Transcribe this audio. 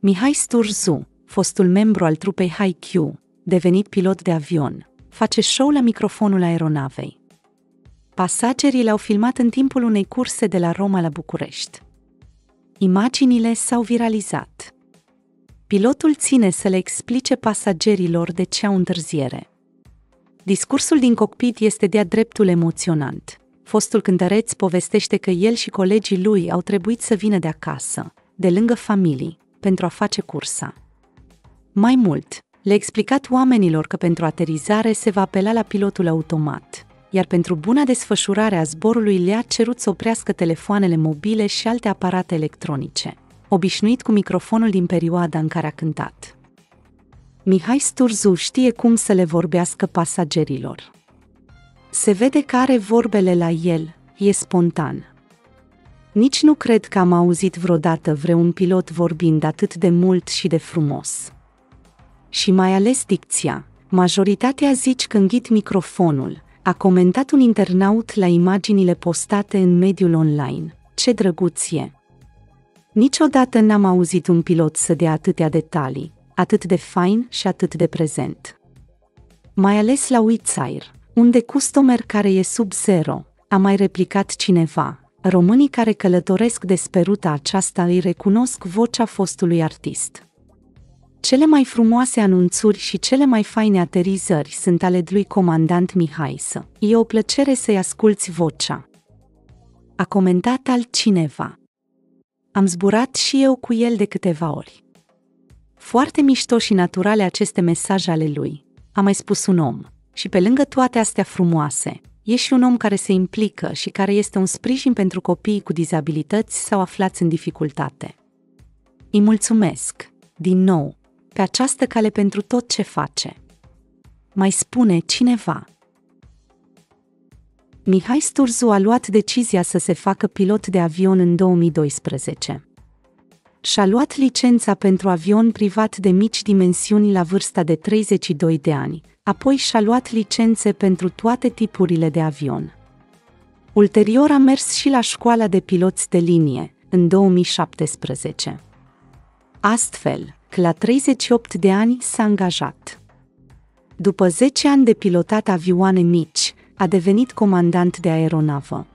Mihai Sturzu, fostul membru al trupei Haikyuu, devenit pilot de avion, face show la microfonul aeronavei. Pasagerii l-au filmat în timpul unei curse de la Roma la București. Imaginile s-au viralizat. Pilotul ține să le explice pasagerilor de ce au întârziere. Discursul din cockpit este de-a dreptul emoționant. Fostul cântăreț povestește că el și colegii lui au trebuit să vină de acasă, de lângă familii, pentru a face cursa. Mai mult, le-a explicat oamenilor că pentru aterizare se va apela la pilotul automat, iar pentru buna desfășurare a zborului le-a cerut să oprească telefoanele mobile și alte aparate electronice, obișnuit cu microfonul din perioada în care a cântat. Mihai Sturzu știe cum să le vorbească pasagerilor. Se vede că are vorbele la el, e spontan. Nici nu cred că am auzit vreodată vreun pilot vorbind atât de mult și de frumos. Și mai ales dicția. Majoritatea zici că înghit microfonul, a comentat un internaut la imaginile postate în mediul online. Ce drăguț e! Niciodată n-am auzit un pilot să dea atâtea detalii, atât de fain și atât de prezent. Mai ales la Wizz Air, unde customer care e sub zero, a mai replicat cineva. Românii care călătoresc despre ruta aceasta îi recunosc vocea fostului artist. Cele mai frumoase anunțuri și cele mai faine aterizări sunt ale lui comandant Mihai. E o plăcere să-i asculți vocea. A comentat altcineva. Am zburat și eu cu el de câteva ori. Foarte mișto și naturale aceste mesaje ale lui, a mai spus un om. Și pe lângă toate astea frumoase, e și un om care se implică și care este un sprijin pentru copiii cu dizabilități sau aflați în dificultate. Îi mulțumesc, din nou, pe această cale pentru tot ce face. Mai spune cineva. Mihai Sturzu a luat decizia să se facă pilot de avion în 2012. Și-a luat licența pentru avion privat de mici dimensiuni la vârsta de 32 de ani, apoi și-a luat licențe pentru toate tipurile de avion. Ulterior a mers și la școala de piloți de linie, în 2017. Astfel, că la 38 de ani s-a angajat. După 10 ani de pilotat avioane mici, a devenit comandant de aeronavă.